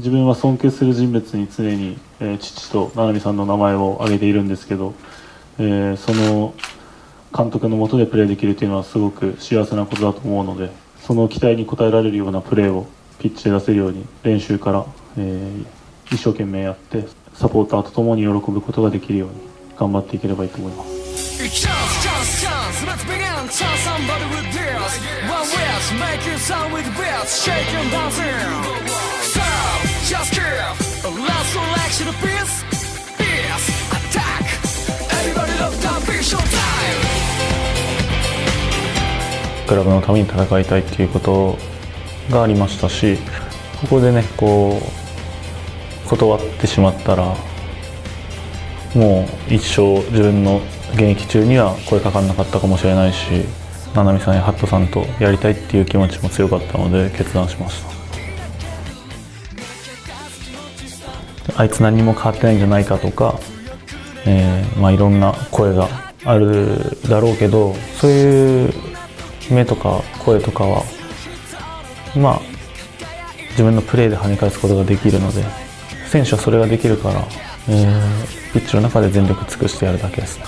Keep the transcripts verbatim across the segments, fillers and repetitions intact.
自分は尊敬する人物に常に、えー、父と七海さんの名前を挙げているんですけど、えー、その監督の下でプレーできるというのはすごく幸せなことだと思うので、その期待に応えられるようなプレーをピッチで出せるように練習から、えー、一生懸命やってサポーターと共に喜ぶことができるように頑張っていければいいと思います。クラブのために戦いたいっていうことがありましたし、ここでねこう断ってしまったらもう一生自分の現役中には声かかんなかったかもしれないし、七海さんやハットさんとやりたいっていう気持ちも強かったので決断しました。あいつ何も変わってないんじゃないかとか、えーまあ、いろんな声があるだろうけど、そういう目とか声とかはまあ自分のプレーで跳ね返すことができるので、選手はそれができるから、えー、ピッチの中で全力尽くしてやるだけですね。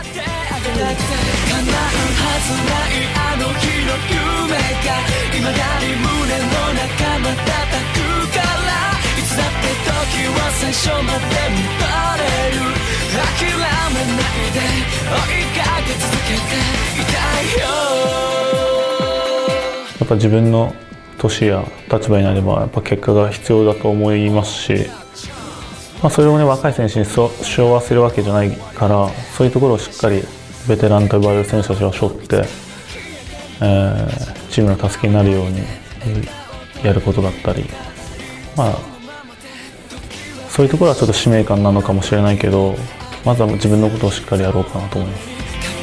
やっぱ自分の年や立場になればやっぱ結果が必要だと思いますし、まあ、それをね若い選手に背負わせるわけじゃないから、そういうところをしっかりベテランと呼ばれる選手たちは背負って、えー、チームの助けになるようにやることだったり、まあそういうところはちょっと使命感なのかもしれないけど、まずは自分のことをしっかりやろうかなと思います。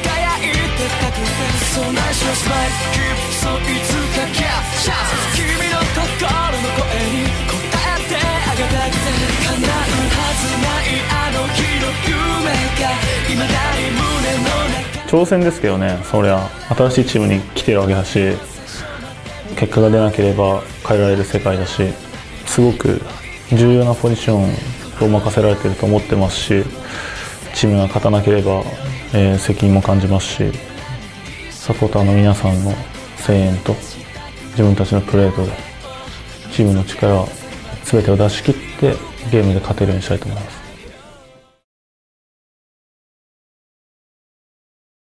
挑戦ですけどね、そりゃ新しいチームに来てるわけだし、結果が出なければ変えられる世界だし、すごく重要なポジションを任せられていると思ってますし、チームが勝たなければ、えー、責任も感じますし、サポーターの皆さんの声援と自分たちのプレートでチームの力全てを出し切ってゲームで勝てるようにしたいと思います。